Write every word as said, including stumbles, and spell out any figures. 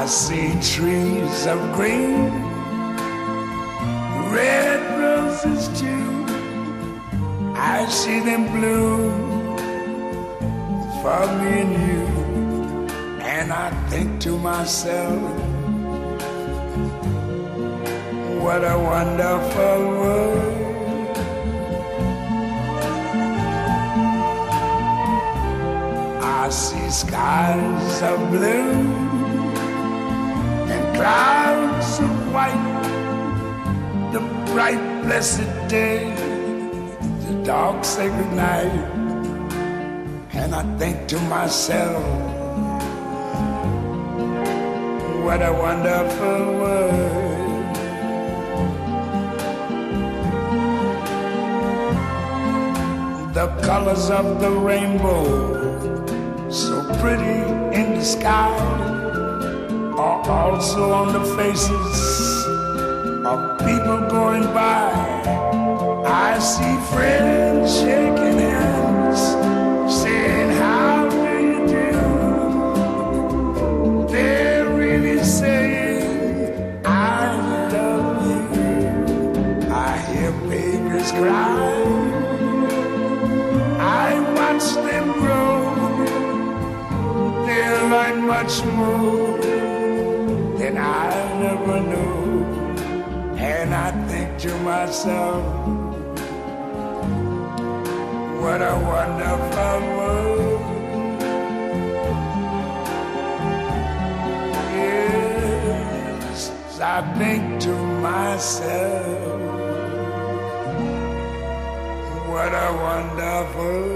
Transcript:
I see trees of green, red roses too. I see them bloom for me and you. And I think to myself, what a wonderful world. I see skies of blue and clouds of white, the bright blessed day, the dark sacred night. And I think to myself, what a wonderful world. The colors of the rainbow, so pretty in the sky, are also on the faces of people going by. I see friends shaking hands, saying, how do you do? They're really saying, I love you. I hear babies cry, I watch them grow. They'll learn much more than I never knew. And I think to myself, what a wonderful world. Yes, I think to myself, what a wonderful